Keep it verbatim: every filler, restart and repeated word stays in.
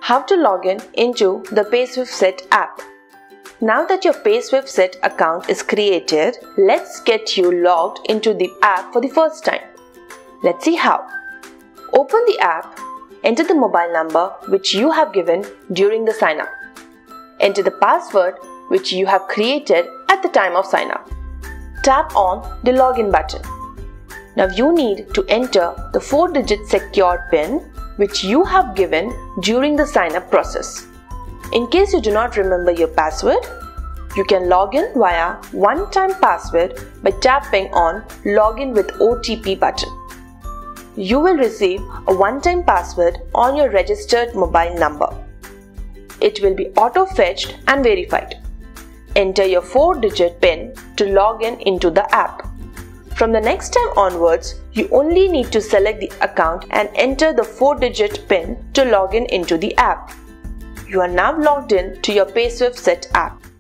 How to log in into the Payswiff S E T app. Now that your Payswiff S E T account is created, let's get you logged into the app for the first time. Let's see how. Open the app, enter the mobile number which you have given during the sign up. Enter the password which you have created at the time of sign up. Tap on the login button. Now you need to enter the four digit secured PIN which you have given during the sign up process. In case you do not remember your password, you can log in via one-time password by tapping on Login with O T P button. You will receive a one-time password on your registered mobile number. It will be auto-fetched and verified. Enter your four digit PIN to log in into the app. From the next time onwards, you only need to select the account and enter the four digit PIN to log in into the app. You are now logged in to your Payswiff S E T app.